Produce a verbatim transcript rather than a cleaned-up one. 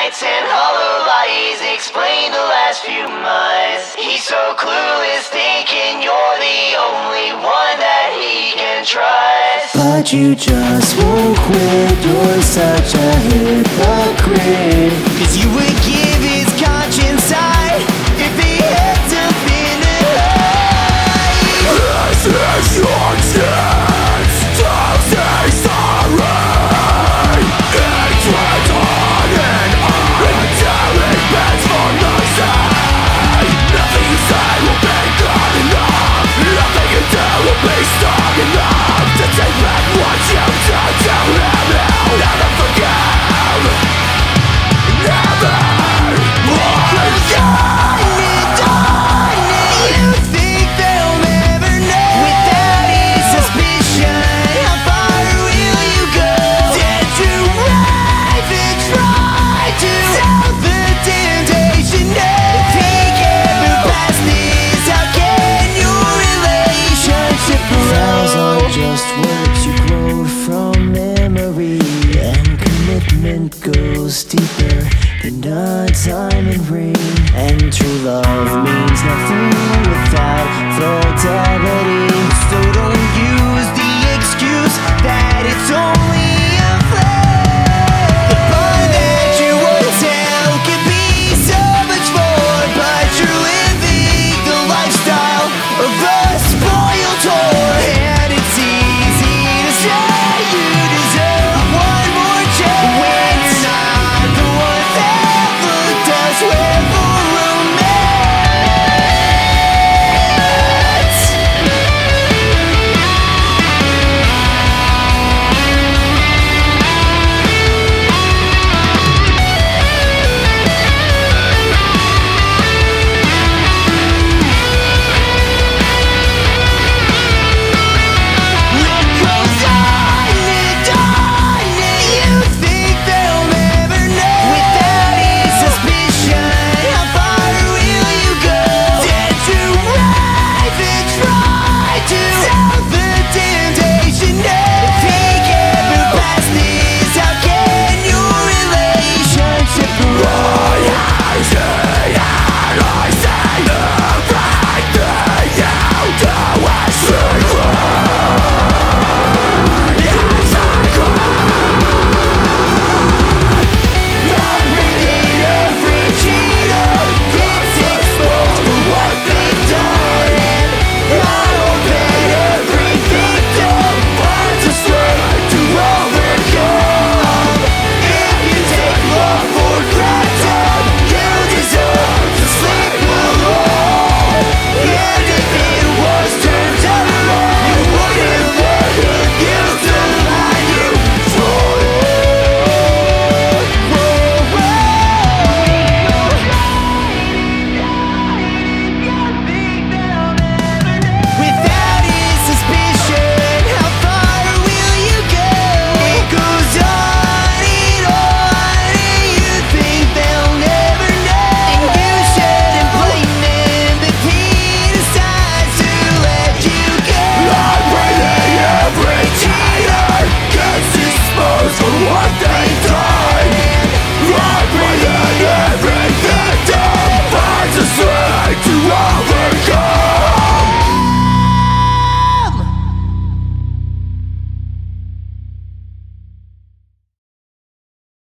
nights and hollow bodies explain the last few months. He's so clueless, thinking you're the only one that he can trust. But you just won't quit, you're such a hypocrite. Cause you would give his conscience side if he had something to hide. This is your chance to say sorry. It's written in until it bends for mercy. Nothing you say will be good enough. Nothing you do will be strong enough to take back what you've done to him. He'll never forgive. Never forgive. Goes deeper than a diamond ring, and true love means nothing without the